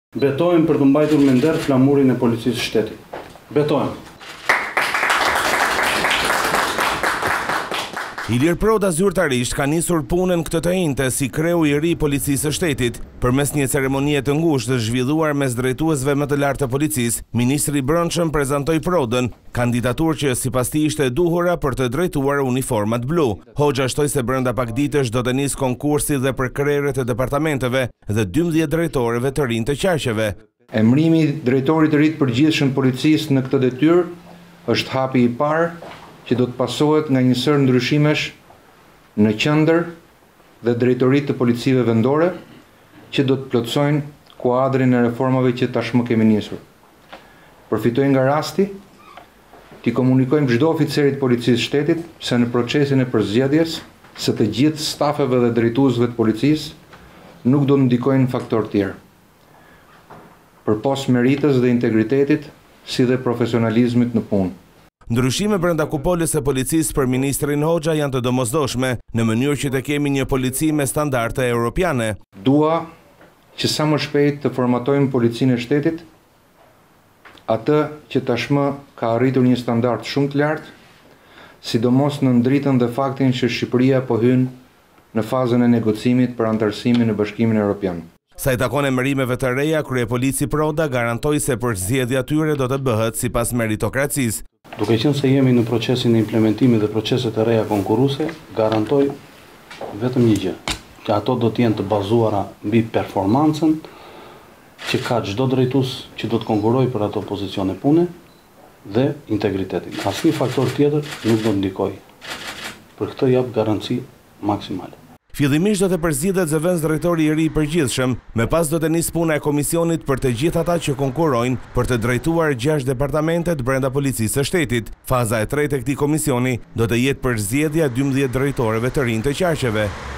Betojmë për të mbajtur me nder flamurin e policisë shtetit. Betojmë. Ilir Proda zyrtarisht ka nisur punën këtë të njëjtë si kreu i ri i policisë së shtetit. Përmes një ceremonie të ngushtë të zhvilluar mes drejtuesve më të lartë të policisë, ministri i Brendshëm prezantoi Prodën, kandidaturë që sipas tij ishte e duhura për të drejtuar uniformat blu. Hoxha shtoi se brenda pak ditësh do të nisë konkursi dhe për krerët e departamenteve dhe 12 drejtorëve të rinj të qaqeve. Emërimi i drejtorit të ri të përgjithshëm policisë në këtë detyrë është hapi i parë që do të pasohet nga një sër ndryshimesh në qendër dhe drejtoritë të policive vendore që do të plotësojnë kuadrin e reformave që tashmë kemi nisur. Përfitoj nga rasti t'i komunikojmë çdo oficerit të policisë shtetit se në procesin e përzgjedhjes së të gjithë stafeve dhe drejtuesve të policisë nuk do të ndikojnë faktor tjerë, përpos meritës dhe integritetit si dhe profesionalizmit në punë. Ndryshime brenda kupolës së policisë për ministrin Hoxha janë të domosdoshme, në mënyrë që të kemi një polici me standarde europiane. Dua që sa më shpejt të formatojmë policinë e shtetit, atë që tashmë ka arritur një standard shumë të lartë, sidomos në ndritën dhe faktin që Shqipëria po hyn në fazën e negocimit për antarësimin në Bashkimin Evropian. Sa i takon emërimeve të reja, kryepolici Proda garantoi se përzgjedhja e tyre do të bëhet sipas meritokracisë. Duke qenë se jemi në procesin e implementimit dhe proceset e reja konkurruese, garantoj vetëm një gjë, që ato do të jenë të bazuara mbi performancën që ka çdo drejtues që do të konkurrojë për ato pozicione pune dhe integritetin. Asnjë faktor tjetër nuk do të ndikojë. Për këtë jap garanci maksimale. Fillimisht do të përzgjedhet zëvendës drejtori i ri i përgjithshëm, më pas do të nisë puna e komisionit për të gjithë ata që konkurrojnë për të drejtuar 6 departamentet brenda policisë së shtetit. Faza e tretë e këtij komisioni do të jetë përzgjedhja 12 drejtorëve të rinj të qaqeve.